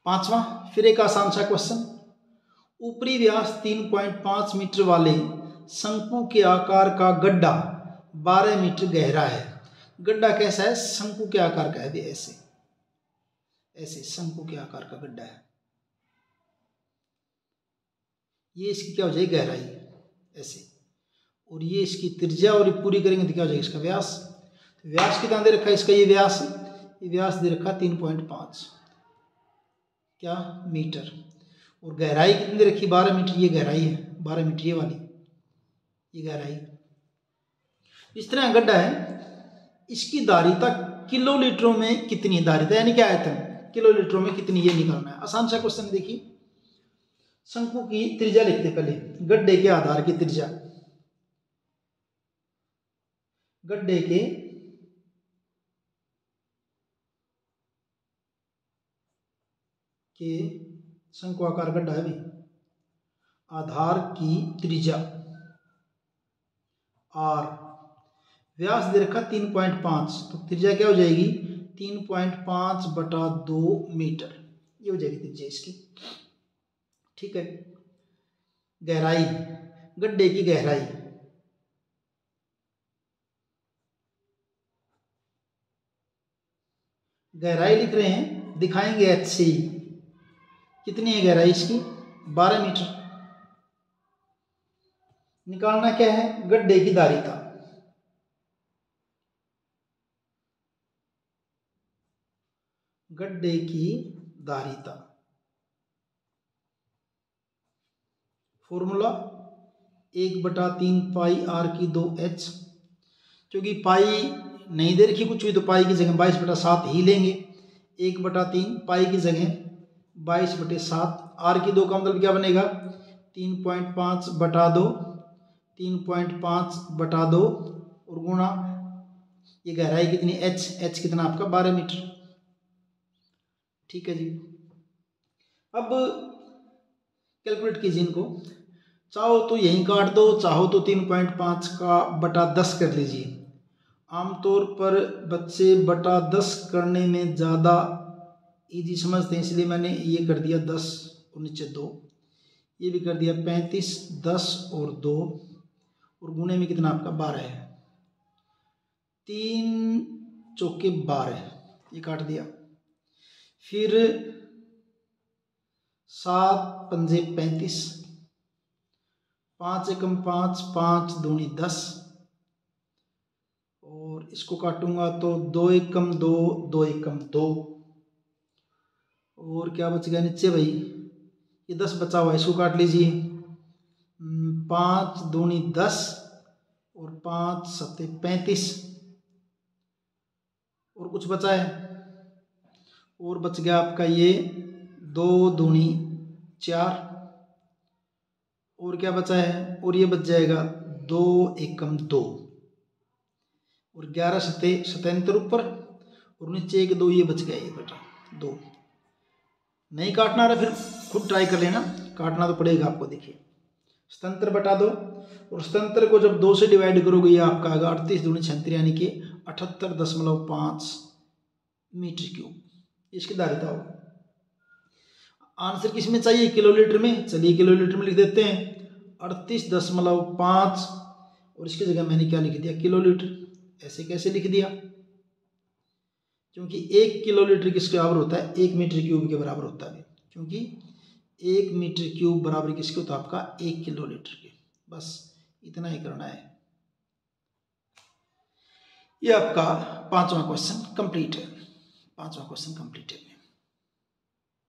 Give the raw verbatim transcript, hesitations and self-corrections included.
पांचवा फिर एक आसान सा क्वेश्चन, ऊपरी व्यास तीन पॉइंट पाँच मीटर वाले शंकु के आकार का गड्ढा बारह मीटर गहरा है। गड्ढा कैसा है? शंकु के आकार का है भी, ऐसे ऐसे शंकु के आकार का गड्ढा है। ये इसकी क्या हो जाएगी? गहराई ऐसे, और ये इसकी त्रिज्या, और ये पूरी करेंगे तो क्या हो जाएगा? इसका व्यास। तो व्यास कितना दे रखा है इसका? ये व्यास ये व्यास दे रखा तीन पॉइंट पाँच क्या मीटर, और गहराई कितनी दे रखी? बारह मीटर। ये गहराई है बारह मीटर, ये वाली ये गहराई। इस तरह गड्ढा है, इसकी धारिता किलो लीटरों में कितनी धारिता, यानी क्या आयतन किलो लीटरों में कितनी, ये निकालना है। आसान सा क्वेश्चन देखिए, शंकु की त्रिज्या लिखते पहले, गड्ढे के आधार की त्रिज्या, गड्ढे के के शंकु आकार गड्ढा है भी, आधार की त्रिज्या आर, व्यास दे रखा तीन पॉइंट पाँच, तो त्रिज्या क्या हो जाएगी? तीन पॉइंट पाँच बटा दो मीटर, ये हो जाएगी त्रिज्या इसकी। ठीक है। गहराई, गड्ढे की गहराई, गहराई लिख रहे हैं, दिखाएंगे एच से। कितनी है गहराई इसकी? बारह मीटर। निकालना क्या है? गड्ढे की धारिता, गड्ढे की धारिता फॉर्मूला एक बटा तीन पाई आर की दो एच, क्योंकि पाई नहीं दे रखी कुछ भी, तो पाई की जगह बाईस बटा सात ही लेंगे। एक बटा तीन पाई की जगह बाईस बटे सात, आर की दो का मतलब क्या बनेगा? तीन पॉइंट पाँच बटा दो, तीन पॉइंट पाँच बटा दो, और गुणा ये गहराई कितनी? एच, एच कितना आपका? बारह मीटर। ठीक है जी। अब कैलकुलेट कीजिए इनको, चाहो तो यहीं काट दो, चाहो तो तीन पॉइंट पाँच का बटा दस कर लीजिए। आमतौर पर बच्चे बटा दस करने में ज़्यादा इजी समझते हैं, इसलिए मैंने ये कर दिया दस और नीचे दो, ये भी कर दिया पैंतीस, दस और दो, और गुणे में कितना आपका? बारह है। तीन चौके बारह, ये काट दिया। फिर सात पंजे पैंतीस, पाँच एकम पाँच, पाँच दूनी दस, और इसको काटूंगा तो दो एकम दो, दो एकम दो, और क्या बच गया नीचे भाई? ये दस बचा हुआ है, इसको काट लीजिए। पाँच दूनी दस, और पाँच सत्ते पैंतीस, और कुछ बचा है? और बच गया आपका ये दो दूनी चार, और क्या बचा है? और ये बच जाएगा दो एकम दो, और ग्यारह सत्ते सतहत्तर ऊपर, और नीचे एक दो, ये बच गया ये बेटा दो। नहीं काटना रहा फिर खुद ट्राई कर लेना, काटना तो पड़ेगा आपको। देखिए सतहत्तर बटा दो, और सतहत्तर को जब दो से डिवाइड करोगे, ये आपका आएगा अड़तीस दूनी छहत्तर, यानी कि अठहत्तर दशमलव पाँच मीटर क्यूब, इसकी धारिता होगी। आंसर किस में चाहिए? किलो लीटर में। चलिए किलो लीटर में लिख देते हैं, अड़तीस दशमलव पाँच, और इसकी जगह मैंने क्या लिख दिया? Kilo litre. ऐसे कैसे लिख दिया? क्योंकि एक किलो लीटर किसके बराबर होता है? एक मीटर क्यूब के बराबर होता है, क्योंकि एक मीटर क्यूब बराबर किसके होता है? आपका एक किलो लीटर के। बस इतना ही करना है। ये आपका पांचवा क्वेश्चन कंप्लीट है। पांचवा क्वेश्चन कंप्लीट है।